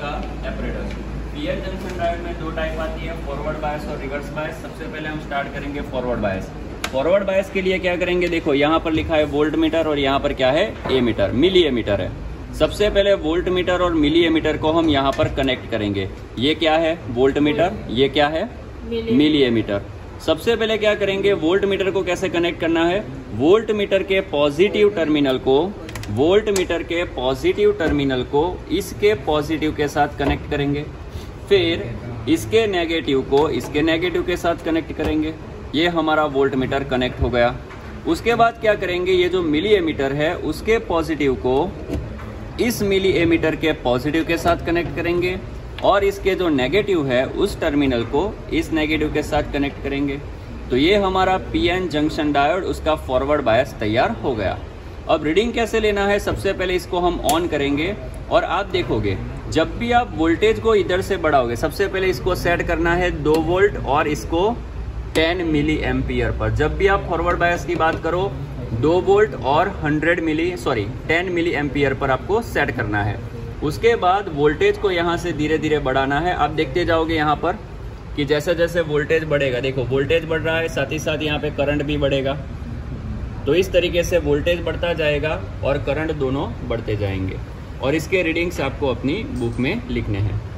का apparatus. PN junction diode में दो टाइप आती है, फॉरवर्ड बायस और रिवर्स बायस। सबसे पहले हम स्टार्ट करेंगे फॉरवर्ड बायस। फॉरवर्ड बायस के लिए क्या करेंगे, देखो यहाँ पर लिखा है वोल्ट मीटर और यहाँ पर क्या है, एमीटर, मिली एमीटर है। सबसे पहले वोल्ट मीटर और मिली एमीटर को हम यहाँ पर कनेक्ट करेंगे। ये क्या है, वोल्ट मीटर, ये क्या है, मिली एमीटर। सबसे पहले क्या करेंगे, वोल्ट मीटर को कैसे कनेक्ट करना है, वोल्ट मीटर के पॉजिटिव टर्मिनल को, वोल्ट मीटर के पॉजिटिव टर्मिनल को इसके पॉजिटिव के साथ कनेक्ट करेंगे, फिर इसके नेगेटिव को इसके नेगेटिव के साथ कनेक्ट करेंगे। ये हमारा वोल्ट मीटर कनेक्ट हो गया। उसके बाद क्या करेंगे, ये जो मिली एमीटर है उसके पॉजिटिव को इस मिली एमीटर के पॉजिटिव के साथ कनेक्ट करेंगे और इसके जो नेगेटिव है उस टर्मिनल को इस नेगेटिव के साथ कनेक्ट करेंगे। तो ये हमारा पीएन जंक्शन डायोड, उसका फॉरवर्ड बायस तैयार हो गया। अब रीडिंग कैसे लेना है, सबसे पहले इसको हम ऑन करेंगे और आप देखोगे जब भी आप वोल्टेज को इधर से बढ़ाओगे, सबसे पहले इसको सेट करना है 2 वोल्ट और इसको 10 मिली एम्पियर पर। जब भी आप फॉरवर्ड बायस की बात करो 2 वोल्ट और 10 मिली एम्पियर पर आपको सेट करना है। उसके बाद वोल्टेज को यहाँ से धीरे धीरे बढ़ाना है। आप देखते जाओगे यहाँ पर कि जैसे जैसे वोल्टेज बढ़ेगा, देखो वोल्टेज बढ़ रहा है, साथ ही साथ यहाँ पे करंट भी बढ़ेगा। तो इस तरीके से वोल्टेज बढ़ता जाएगा और करंट दोनों बढ़ते जाएंगे और इसके रीडिंग्स आपको अपनी बुक में लिखने हैं।